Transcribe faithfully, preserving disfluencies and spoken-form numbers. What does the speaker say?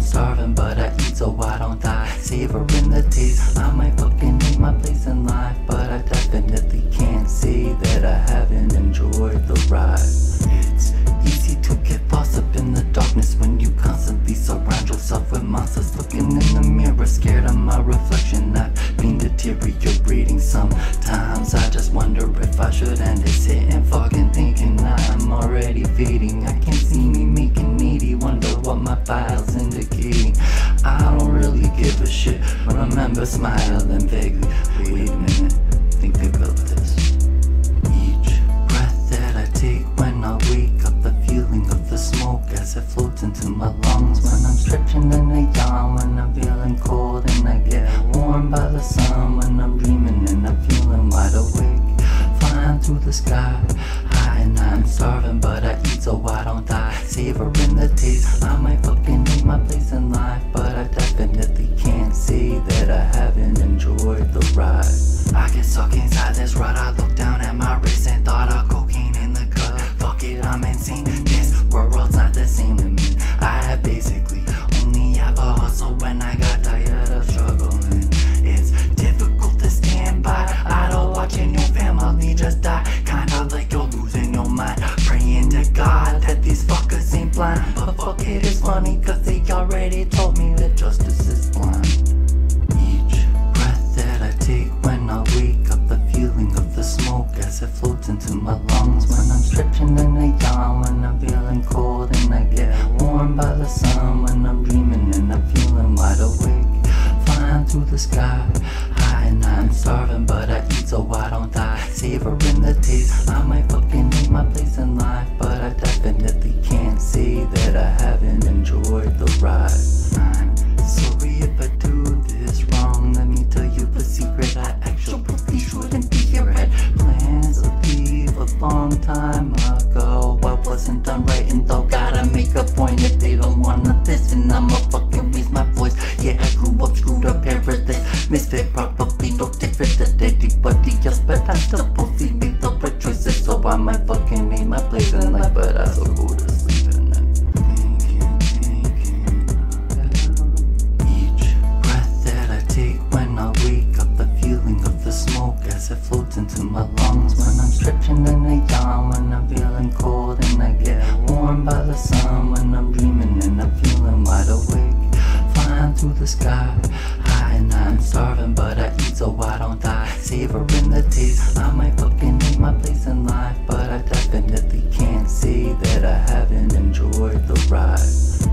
starving, but I eat so I don't die. Savoring the taste, I might fucking need my place in life, but I definitely can't say that I haven't enjoyed the ride. It's easy to get lost up in the darkness when you constantly surround yourself with monsters. Looking in the mirror, scared of my reflection. I've been deteriorating sometimes. I just wonder if I should end it, sitting fucking thinking I'm already fading. I can't see me making eighty, wonder what my file's indicating. I don't really give a shit, but remember smiling vaguely. Wait a minute, think about this. Each breath that I take when I wake up, the feeling of the smoke as it floats into my lungs. When I'm stretching and I yawn, when I'm feeling cold and I get warmed by the sun. When I'm dreaming and I'm feeling wide awake, flying through the sky, high and I'm starving, but I eat so I don't die. Savoring the taste, I might fucking need my place in life, but I definitely can't say that I haven't enjoyed the ride. I get stuck inside this rut, I look down at my wrist and thought of cocaine in the gut. Fuck it, I'm insane, this world's not the same to me. I have basically only ever hustle when I got tired of struggling. It's difficult to stand by, idle watching your family just die. Kinda like you're losing your mind, praying to God that these fuckers ain't blind. But fuck it, it's funny cause they already told me that justice is blind. Each breath that I take when I wake up, the feeling of the smoke as it floats into my lungs. When I'm stretching and I yawn, when I'm feeling cold and I get warmed by the sun. When I'm dreaming and I'm feeling wide awake, flying through the sky, high and I'm starving, but I eat so I don't die. Savoring the taste, I might fucking need my place in life, but I definitely can't say that I haven't enjoyed the ride. I'm sorry if I do this wrong, let me tell you the secret. I actually shouldn't be here. Had plans to leave a long time ago. I wasn't done writing though, gotta make a point if they don't wanna listen. I'ma fucking raise my voice. Yeah, I grew up screwed up, paradise misfit, probably no different than anybody else, but I supposedly made the right choices, so I might fucking name my place in life, but I still go to sleep at night. Thinking, thinking about each breath that I take when I wake up, the feeling of the smoke as it floats into my lungs. When I'm stretching and I yawn, when I'm feeling cold and I get warmed by the sun. When I'm dreaming and I'm feeling wide awake, flying through the sky, high and I'm starving, but I eat so I don't die. Savoring the taste, I might fucking need my place in life, but I definitely can't say that I haven't enjoyed the ride.